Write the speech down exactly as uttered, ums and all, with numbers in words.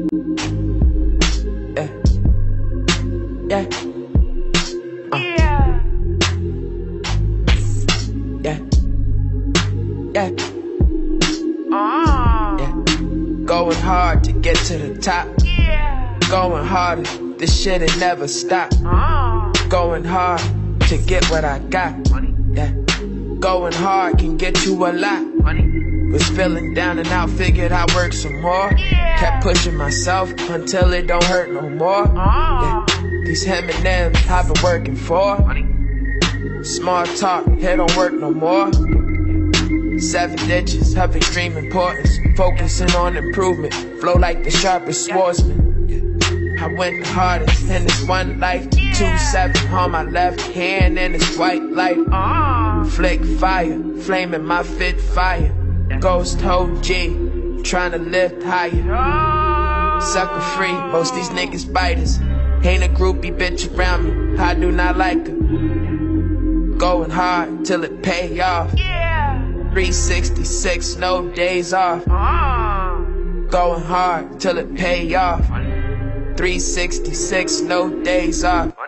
Yeah. Yeah. Uh. Yeah. Yeah. Yeah. Going hard to get to the top. Going harder, this shit'll never stop. Going hard to get what I got. Yeah. Going hard can get you a lot. Was feeling down and out, figured I'd work some more. Kept pushing myself until it don't hurt no more. Yeah. These M and M's I've been working for. Small talk, it don't work no more. Seven digits of extreme importance, focusing on improvement. Flow like the sharpest swordsman. I went the hardest in this one life. Two seven on my left hand and it's white light. Flick fire, flaming my fit fire. Ghost O G, trying to lift higher. Sucker free, most these niggas biters. Ain't a groupie bitch around me, I do not like her. Going hard till it pay off. three sixty-six, no days off. Going hard till it pay off. three sixty-six, no days off.